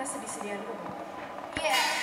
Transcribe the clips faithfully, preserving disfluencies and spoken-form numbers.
kita sedih-sedihan dulu. Iya. Yeah.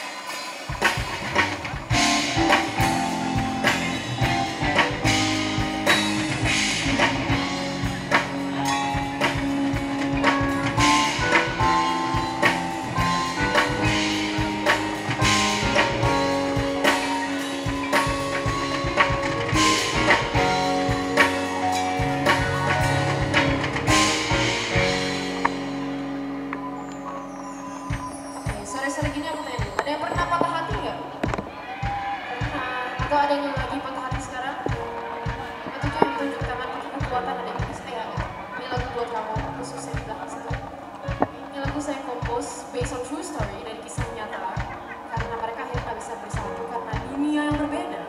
Sore-sore gini aku tanya, ada yang pernah patah hati nggak? Pernah. Atau ada yang lagi patah hati sekarang? Itu tuh yang tunjuk tangan itu kekuatan ada yang bisa ya. Ini lagu buat kamu, khususnya di belakang situ. Ini lagu saya kompos based on true story dari kisah nyata. Karena mereka akhirnya nggak bisa bersatu karena dunia yang berbeda.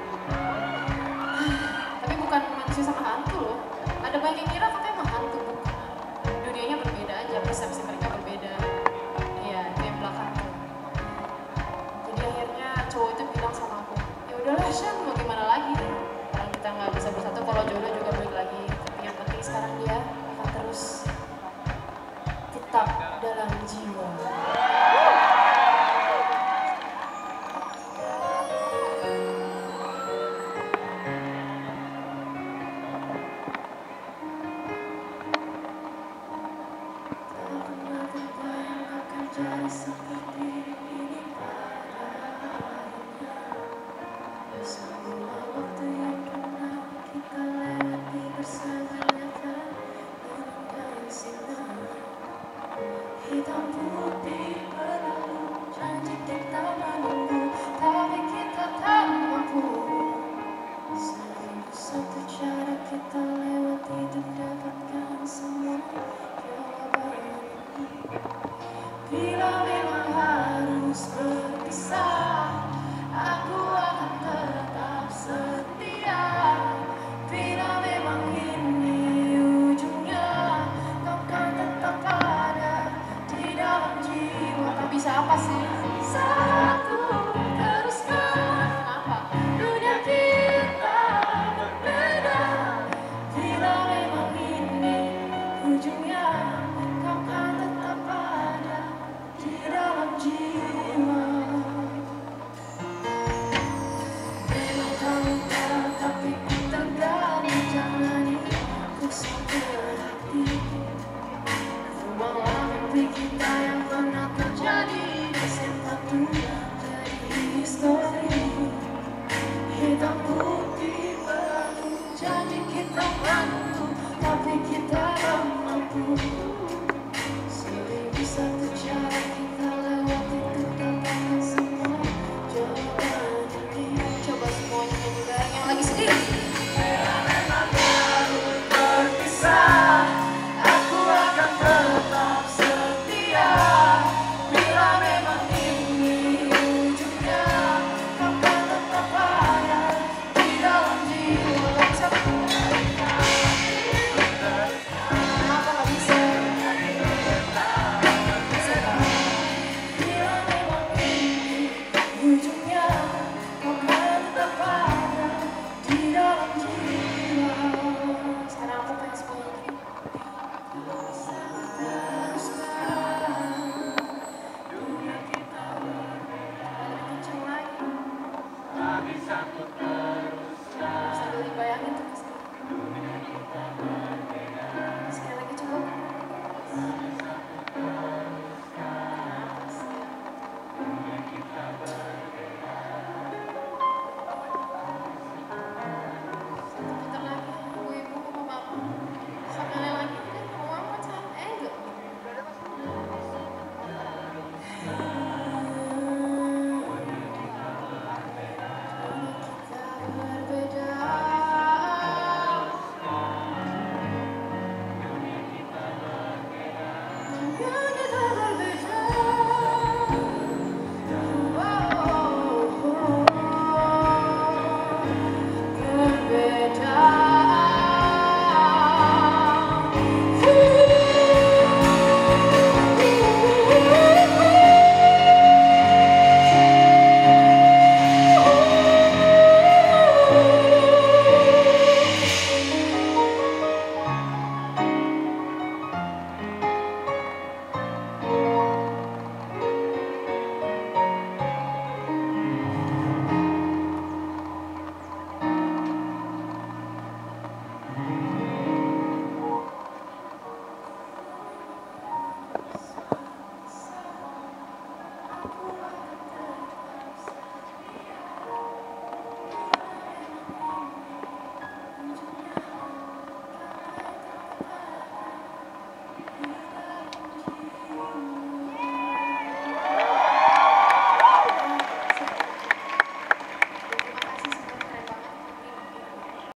Tapi bukan manusia sama hantu loh. Ada banyak yang kira katanya emang hantu, bukan. Dunianya berbeda aja, persepsi mereka berbeda. Cowok itu bilang sama aku, ya udahlah Shan, mau gimana lagi? Orang kita nggak bisa bersatu, kalau jodoh juga balik lagi. Tapi yang penting sekarang dia akan terus tetap dalam jiwa. Tak pernah terbayang akan jadi seperti ini. Semua waktu yang pernah kita lewati bersama nyata indah sinar. Hitam putih berlalu, janji kita menunggu, tapi kita tak mampu. Seribu satu cara kita lewati untuk dapatkan semua jawaban. Bila memang harus berpisah, aku akan tetap setia. Bila memang ini ujungnya, kau kan tetap ada di dalam jiwa. Tak bisa apa sih?